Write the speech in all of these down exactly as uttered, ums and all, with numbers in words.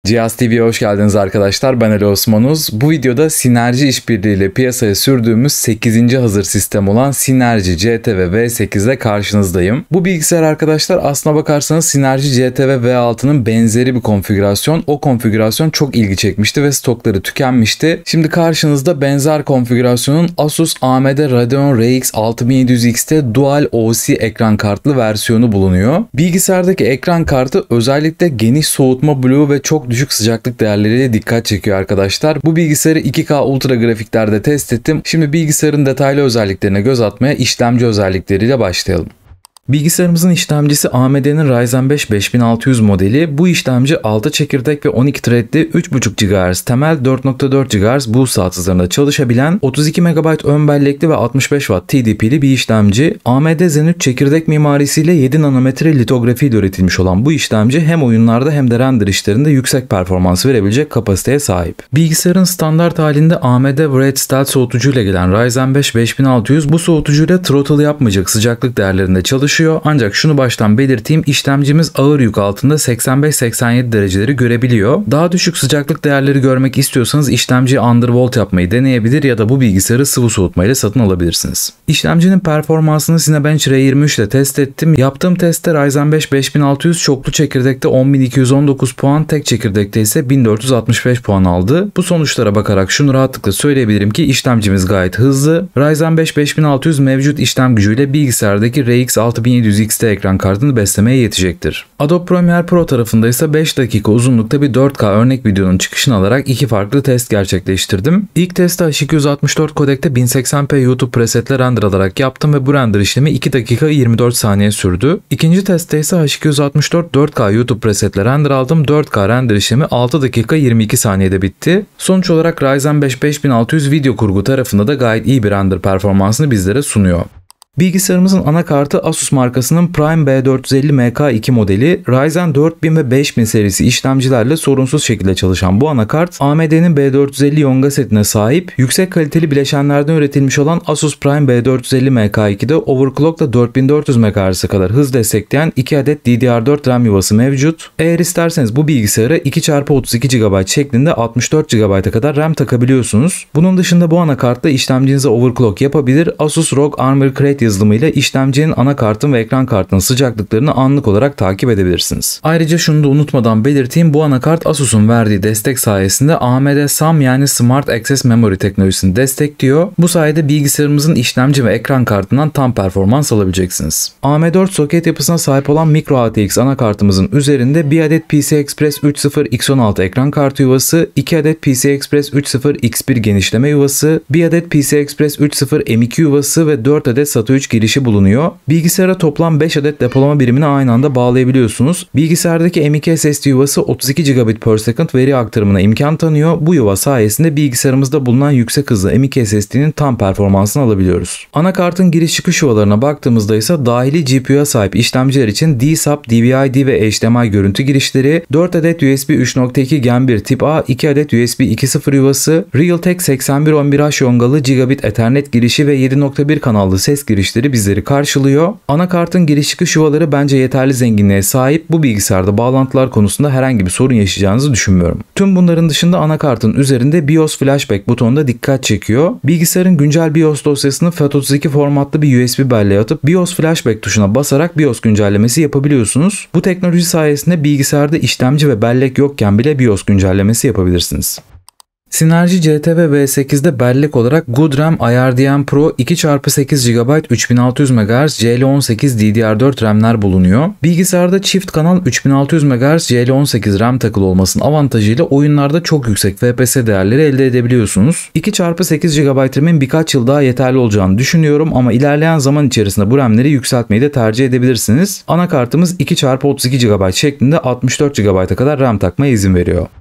Cihaz T V'ye hoş geldiniz arkadaşlar. Ben Ali Osmanuz. Bu videoda Sinerji işbirliğiyle piyasaya sürdüğümüz sekizinci hazır sistem olan Sinerji C T V V sekiz ile karşınızdayım. Bu bilgisayar arkadaşlar aslına bakarsanız Sinerji C T V V altının benzeri bir konfigürasyon. O konfigürasyon çok ilgi çekmişti ve stokları tükenmişti. Şimdi karşınızda benzer konfigürasyonun Asus A M D Radeon R X altı bin yedi yüz X'te Dual O C ekran kartlı versiyonu bulunuyor. Bilgisayardaki ekran kartı özellikle geniş soğutma bloğu ve çok düşük sıcaklık değerleriyle dikkat çekiyor arkadaşlar. Bu bilgisayarı iki K Ultra grafiklerde test ettim. Şimdi bilgisayarın detaylı özelliklerine göz atmaya işlemci özellikleriyle başlayalım. Bilgisayarımızın işlemcisi A M D'nin Ryzen beş beş bin altı yüz modeli. Bu işlemci altı çekirdek ve on iki threadli üç buçuk gigahertz temel dört nokta dört gigahertz boost saat hızlarında çalışabilen otuz iki megabayt ön bellekli ve altmış beş watt T D P'li bir işlemci. A M D Zen üç çekirdek mimarisiyle yedi nanometre litografiyle üretilmiş olan bu işlemci hem oyunlarda hem de render işlerinde yüksek performans verebilecek kapasiteye sahip. Bilgisayarın standart halinde A M D Vrede Stealth soğutucuyla gelen Ryzen beş beş bin altı yüz bu soğutucuyla throttle yapmayacak sıcaklık değerlerinde çalışıyor. Ancak şunu baştan belirteyim, işlemcimiz ağır yük altında seksen beş seksen yedi dereceleri görebiliyor. Daha düşük sıcaklık değerleri görmek istiyorsanız işlemciyi undervolt yapmayı deneyebilir ya da bu bilgisayarı sıvı soğutmayla satın alabilirsiniz. İşlemcinin performansını Cinebench R yirmi üç ile test ettim. Yaptığım testte Ryzen beş beş bin altı yüz çoklu çekirdekte on bin iki yüz on dokuz puan, tek çekirdekte ise bin dört yüz altmış beş puan aldı. Bu sonuçlara bakarak şunu rahatlıkla söyleyebilirim ki işlemcimiz gayet hızlı. Ryzen beş beş bin altı yüz mevcut işlem gücüyle bilgisayardaki R X altı bin yedi yüz X'te ekran kartını beslemeye yetecektir. Adobe Premiere Pro tarafında ise beş dakika uzunlukta bir dört K örnek videonun çıkışını alarak iki farklı test gerçekleştirdim. İlk testi H iki yüz altmış dört kodekte bin seksen p YouTube presetle render alarak yaptım ve bu render işlemi iki dakika yirmi dört saniye sürdü. İkinci testte ise H iki yüz altmış dört dört K YouTube presetle render aldım. dört K render işlemi altı dakika yirmi iki saniyede bitti. Sonuç olarak Ryzen beş beş bin altı yüz video kurgu tarafında da gayet iyi bir render performansını bizlere sunuyor. Bilgisayarımızın anakartı Asus markasının Prime B dört yüz elli M K iki modeli. Ryzen dört bin ve beş bin serisi işlemcilerle sorunsuz şekilde çalışan bu anakart A M D'nin B dört yüz elli Yonga setine sahip, yüksek kaliteli bileşenlerden üretilmiş olan Asus Prime B dört yüz elli M K iki'de overclock'la dört bin dört yüz megahertz'e kadar hız destekleyen iki adet D D R dört RAM yuvası mevcut. Eğer isterseniz bu bilgisayara iki çarpı otuz iki gigabayt şeklinde altmış dört gigabayt'a kadar RAM takabiliyorsunuz. Bunun dışında bu anakartla işlemcinize overclock yapabilir. Asus R O G Armor Crate yazılımıyla işlemcinin anakartın ve ekran kartının sıcaklıklarını anlık olarak takip edebilirsiniz. Ayrıca şunu da unutmadan belirteyim, bu anakart Asus'un verdiği destek sayesinde A M D S A M yani Smart Access Memory teknolojisini destekliyor. Bu sayede bilgisayarımızın işlemci ve ekran kartından tam performans alabileceksiniz. A M dört soket yapısına sahip olan Micro A T X anakartımızın üzerinde bir adet P C I Express üç nokta sıfır X on altı ekran kartı yuvası, iki adet P C I Express üç nokta sıfır X bir genişleme yuvası, bir adet P C I Express üç nokta sıfır M iki yuvası ve dört adet SATA üç girişi bulunuyor. Bilgisayara toplam beş adet depolama birimini aynı anda bağlayabiliyorsunuz. Bilgisayardaki M iki S S D yuvası otuz iki gigabit per second veri aktarımına imkan tanıyor. Bu yuva sayesinde bilgisayarımızda bulunan yüksek hızlı M iki S S D'nin tam performansını alabiliyoruz. Anakartın giriş çıkış yuvalarına baktığımızda ise dahili G P U'ya sahip işlemciler için D S A P, D V I D ve H D M I görüntü girişleri, dört adet U S B üç nokta iki Gen bir tip A, iki adet U S B iki nokta sıfır yuvası, Realtek seksen bir on bir H yongalı Gigabit Ethernet girişi ve yedi nokta bir kanallı ses girişleri bizleri karşılıyor. Anakartın giriş çıkış yuvaları bence yeterli zenginliğe sahip. Bu bilgisayarda bağlantılar konusunda herhangi bir sorun yaşayacağınızı düşünmüyorum. Tüm bunların dışında anakartın üzerinde BIOS Flashback butonu da dikkat çekiyor. Bilgisayarın güncel BIOS dosyasını F A T otuz iki formatlı bir U S B belleğe atıp BIOS Flashback tuşuna basarak BIOS güncellemesi yapabiliyorsunuz. Bu teknoloji sayesinde bilgisayarda işlemci ve bellek yokken bile BIOS güncellemesi yapabilirsiniz. Sinerji C T V V sekiz'de bellek olarak GoodRAM I R D M Pro iki çarpı sekiz gigabayt üç bin altı yüz megahertz C L on sekiz D D R dört RAM'ler bulunuyor. Bilgisayarda çift kanal üç bin altı yüz megahertz C L on sekiz RAM takılı olmasının avantajıyla oyunlarda çok yüksek F P S değerleri elde edebiliyorsunuz. iki çarpı sekiz gigabayt RAM'in birkaç yıl daha yeterli olacağını düşünüyorum ama ilerleyen zaman içerisinde bu RAM'leri yükseltmeyi de tercih edebilirsiniz. Anakartımız iki çarpı otuz iki gigabayt şeklinde altmış dört gigabayt'a kadar RAM takmaya izin veriyor.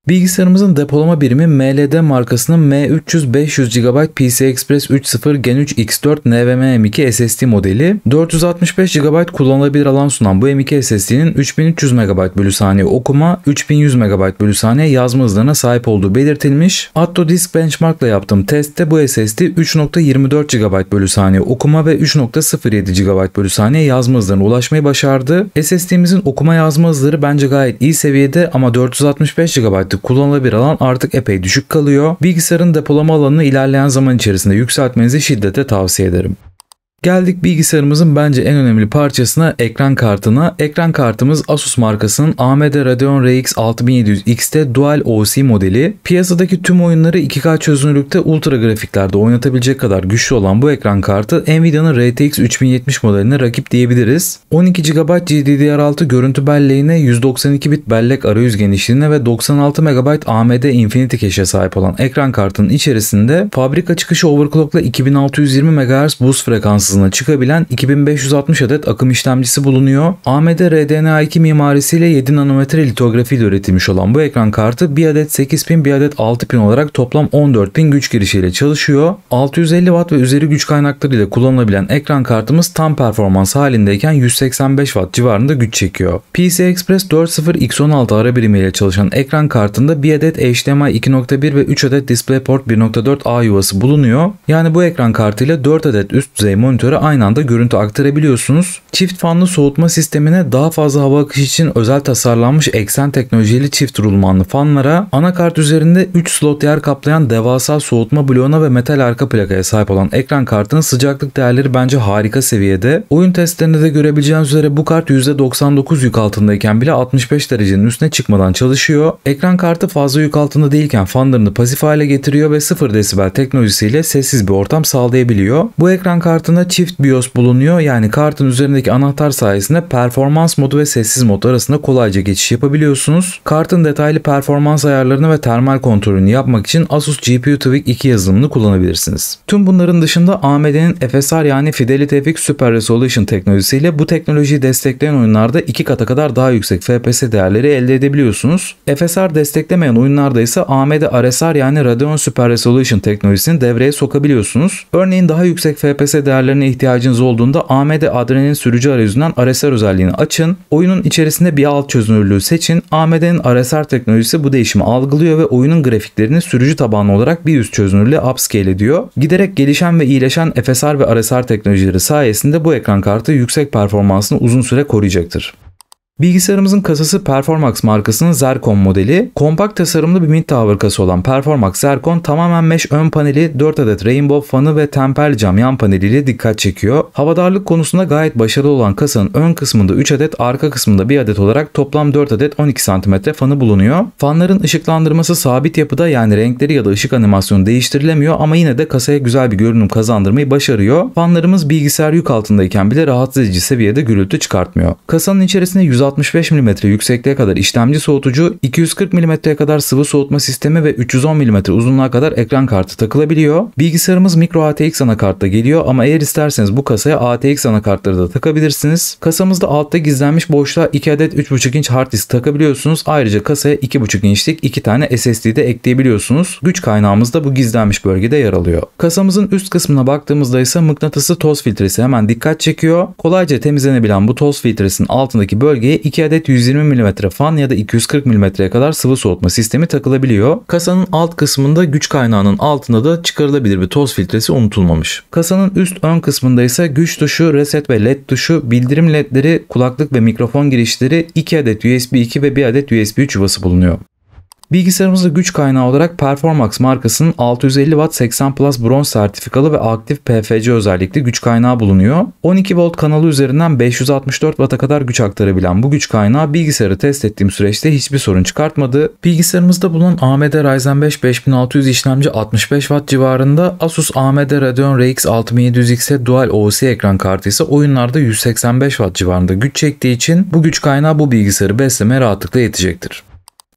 Bilgisayarımızın depolama birimi M L D markasının M üç yüz beş yüz gigabayt P C I Express üç nokta sıfır Gen üç X dört NVMe M iki S S D modeli. dört yüz altmış beş gigabayt kullanılabilir alan sunan bu M iki S S D'nin üç bin üç yüz megabayt bölü saniye okuma, üç bin yüz megabayt bölü saniye yazma hızlarına sahip olduğu belirtilmiş. Atto Disk Benchmark ile yaptığım testte bu S S D üç nokta yirmi dört gigabayt bölü saniye okuma ve üç nokta sıfır yedi gigabayt bölü saniye yazma hızlarına ulaşmayı başardı. S S D'mizin okuma yazma hızları bence gayet iyi seviyede ama dört yüz altmış beş gigabaytlık kullanılabilir alan artık epey düşük kalıyor. Bilgisayarın depolama alanını ilerleyen zaman içerisinde yükseltmenizi şiddetle tavsiye ederim. Geldik bilgisayarımızın bence en önemli parçasına, ekran kartına. Ekran kartımız Asus markasının A M D Radeon R X altı bin yedi yüz X T Dual O C modeli. Piyasadaki tüm oyunları iki K çözünürlükte ultra grafiklerde oynatabilecek kadar güçlü olan bu ekran kartı Nvidia'nın R T X üç bin yetmiş modeline rakip diyebiliriz. on iki gigabayt G D D R altı görüntü belleğine, yüz doksan iki bit bellek arayüz genişliğine ve doksan altı megabayt A M D Infinity Cache'e sahip olan ekran kartının içerisinde fabrika çıkışı overclock'la iki bin altı yüz yirmi megahertz boost frekansı hızına çıkabilen iki bin beş yüz altmış adet akım işlemcisi bulunuyor. A M D R D N A iki mimarisiyle yedi nanometre litografi ile üretilmiş olan bu ekran kartı bir adet sekiz pin, bir adet altı pin olarak toplam on dört pin güç girişiyle çalışıyor. altı yüz elli watt ve üzeri güç kaynakları ile kullanılabilen ekran kartımız tam performans halindeyken yüz seksen beş watt civarında güç çekiyor. P C I Express dört nokta sıfır X on altı ara birimiyle çalışan ekran kartında bir adet H D M I iki nokta bir ve üç adet DisplayPort bir nokta dört A yuvası bulunuyor. Yani bu ekran kartıyla dört adet üst düzey monitör aynı anda görüntü aktarabiliyorsunuz. Çift fanlı soğutma sistemine, daha fazla hava akışı için özel tasarlanmış eksen teknolojili çift rulmanlı fanlara, anakart üzerinde üç slot yer kaplayan devasa soğutma bloğuna ve metal arka plakaya sahip olan ekran kartının sıcaklık değerleri bence harika seviyede. Oyun testlerinde de görebileceğiniz üzere bu kart yüzde doksan dokuz yük altındayken bile altmış beş derecenin üstüne çıkmadan çalışıyor. Ekran kartı fazla yük altında değilken fanlarını pasif hale getiriyor ve sıfır desibel teknolojisiyle sessiz bir ortam sağlayabiliyor. Bu ekran kartında çift BIOS bulunuyor, yani kartın üzerindeki anahtar sayesinde performans modu ve sessiz mod arasında kolayca geçiş yapabiliyorsunuz. Kartın detaylı performans ayarlarını ve termal kontrolünü yapmak için Asus G P U Tweak iki yazılımını kullanabilirsiniz. Tüm bunların dışında A M D'nin F S R yani Fidelity F X Super Resolution teknolojisiyle bu teknolojiyi destekleyen oyunlarda iki kata kadar daha yüksek F P S değerleri elde edebiliyorsunuz. F S R desteklemeyen oyunlarda ise A M D R S R yani Radeon Super Resolution teknolojisini devreye sokabiliyorsunuz. Örneğin daha yüksek F P S değerlerine ihtiyacınız olduğunda A M D Adrenalin sürücü arayüzünden R S R özelliğini açın. Oyunun içerisinde bir alt çözünürlüğü seçin. A M D'nin R S R teknolojisi bu değişimi algılıyor ve oyunun grafiklerini sürücü tabanlı olarak bir üst çözünürlüğe upscale ediyor. Giderek gelişen ve iyileşen F S R ve R S R teknolojileri sayesinde bu ekran kartı yüksek performansını uzun süre koruyacaktır. Bilgisayarımızın kasası Performax markasının Zerkon modeli. Kompakt tasarımlı bir mid tower kasa olan Performax Zerkon tamamen mesh ön paneli, dört adet rainbow fanı ve temperli cam yan paneliyle dikkat çekiyor. Havadarlık konusunda gayet başarılı olan kasanın ön kısmında üç adet, arka kısmında bir adet olarak toplam dört adet on iki santimetre fanı bulunuyor. Fanların ışıklandırması sabit yapıda, yani renkleri ya da ışık animasyonu değiştirilemiyor ama yine de kasaya güzel bir görünüm kazandırmayı başarıyor. Fanlarımız bilgisayar yük altındayken bile rahatsız edici seviyede gürültü çıkartmıyor. Kasanın içerisinde yüz altmış beş milimetre yüksekliğe kadar işlemci soğutucu, iki yüz kırk milimetreye kadar sıvı soğutma sistemi ve üç yüz on milimetre uzunluğa kadar ekran kartı takılabiliyor. Bilgisayarımız micro A T X anakartla geliyor ama eğer isterseniz bu kasaya A T X anakartları da takabilirsiniz. Kasamızda altta gizlenmiş boşluğa iki adet üç buçuk inç hard disk takabiliyorsunuz. Ayrıca kasaya iki buçuk inçlik iki tane S S D de ekleyebiliyorsunuz. Güç kaynağımız da bu gizlenmiş bölgede yer alıyor. Kasamızın üst kısmına baktığımızda ise mıknatısı toz filtresi hemen dikkat çekiyor. Kolayca temizlenebilen bu toz filtresinin altındaki bölgeye iki adet yüz yirmi milimetre fan ya da iki yüz kırk milimetreye kadar sıvı soğutma sistemi takılabiliyor. Kasanın alt kısmında güç kaynağının altında da çıkarılabilir bir toz filtresi unutulmamış. Kasanın üst ön kısmında ise güç tuşu, reset ve led tuşu, bildirim ledleri, kulaklık ve mikrofon girişleri, iki adet U S B iki ve bir adet U S B üç yuvası bulunuyor. Bilgisayarımızda güç kaynağı olarak Performax markasının altı yüz elli watt seksen plus bronz sertifikalı ve aktif P F C özellikli güç kaynağı bulunuyor. on iki volt kanalı üzerinden beş yüz altmış dört watt'a kadar güç aktarabilen bu güç kaynağı bilgisayarı test ettiğim süreçte hiçbir sorun çıkartmadı. Bilgisayarımızda bulunan A M D Ryzen beş beş bin altı yüz işlemci altmış beş watt civarında, Asus A M D Radeon R X altı bin yedi yüz X T Dual O C ekran kartı ise oyunlarda yüz seksen beş watt civarında güç çektiği için bu güç kaynağı bu bilgisayarı beslemeye rahatlıkla yetecektir.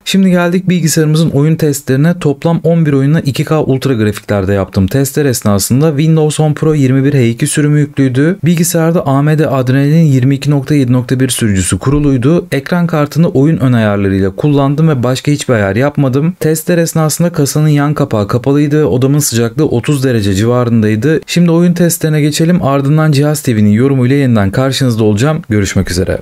Şimdi geldik bilgisayarımızın oyun testlerine. Toplam on bir oyunla iki K Ultra grafiklerde yaptığım testler esnasında Windows on Pro yirmi bir H iki sürümü yüklüydü. Bilgisayarda A M D Adrenalin yirmi iki nokta yedi nokta bir sürücüsü kuruluydu. Ekran kartını oyun ön ayarlarıyla kullandım ve başka hiçbir ayar yapmadım. Testler esnasında kasanın yan kapağı kapalıydı. Odamın sıcaklığı otuz derece civarındaydı. Şimdi oyun testlerine geçelim. Ardından Cihaz T V'nin yorumuyla yeniden karşınızda olacağım. Görüşmek üzere.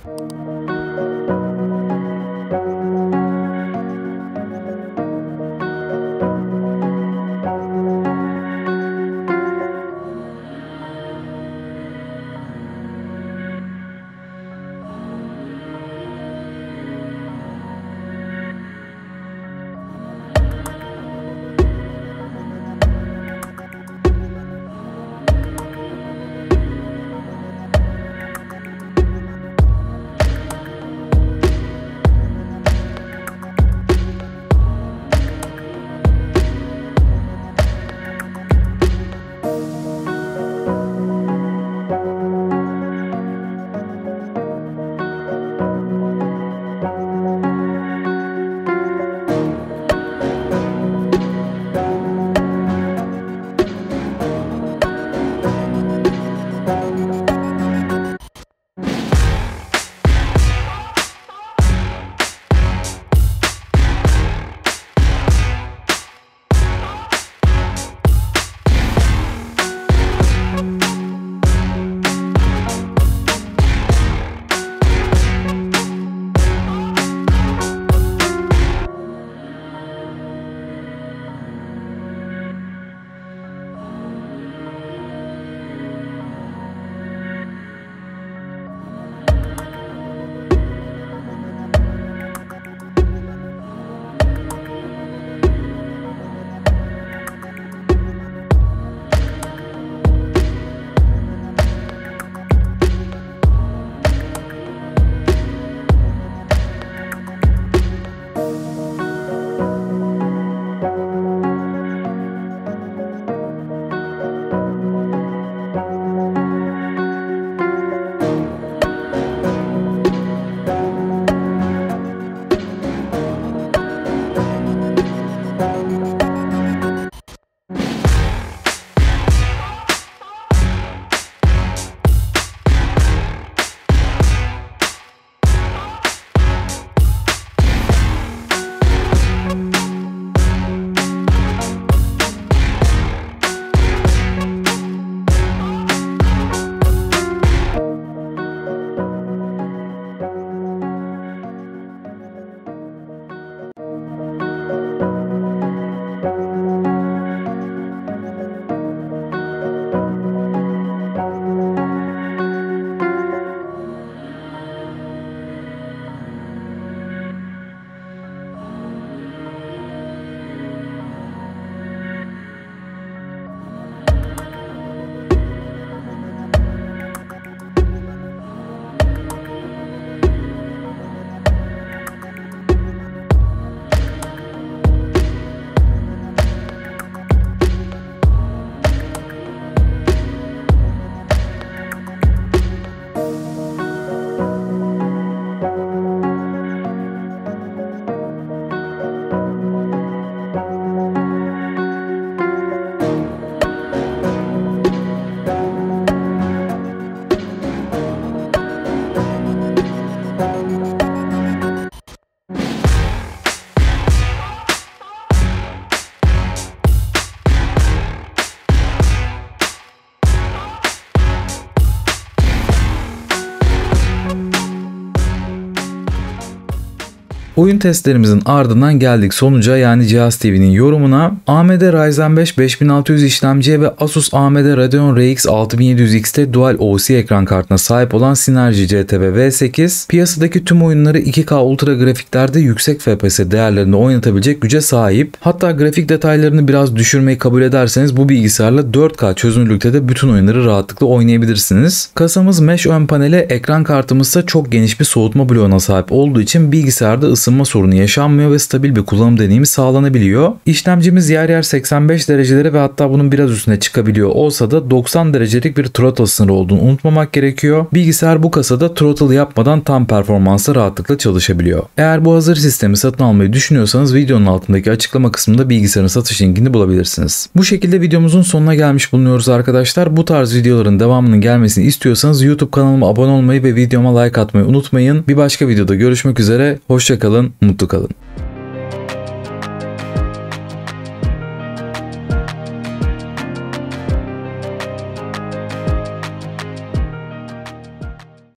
Oyun testlerimizin ardından geldik sonuca, yani Cihaz T V'nin yorumuna. A M D Ryzen beş beş bin altı yüz işlemciye ve Asus A M D Radeon R X altı bin yedi yüz X'te Dual O C ekran kartına sahip olan Synergy C T V V sekiz, piyasadaki tüm oyunları iki K Ultra grafiklerde yüksek F P S değerlerinde oynatabilecek güce sahip. Hatta grafik detaylarını biraz düşürmeyi kabul ederseniz bu bilgisayarla dört K çözünürlükte de bütün oyunları rahatlıkla oynayabilirsiniz. Kasamız mesh ön paneli, ekran kartımızsa çok geniş bir soğutma bloğuna sahip olduğu için bilgisayarda ısınma ısınma sorunu yaşanmıyor ve stabil bir kullanım deneyimi sağlanabiliyor. İşlemcimiz yer yer seksen beş derecelere ve hatta bunun biraz üstüne çıkabiliyor olsa da doksan derecelik bir throttle sınırı olduğunu unutmamak gerekiyor. Bilgisayar bu kasada throttle yapmadan tam performansla rahatlıkla çalışabiliyor. Eğer bu hazır sistemi satın almayı düşünüyorsanız videonun altındaki açıklama kısmında bilgisayarın satış linkini bulabilirsiniz. Bu şekilde videomuzun sonuna gelmiş bulunuyoruz arkadaşlar. Bu tarz videoların devamının gelmesini istiyorsanız YouTube kanalıma abone olmayı ve videoma like atmayı unutmayın. Bir başka videoda görüşmek üzere. Hoşça kalın, mutlu kalın.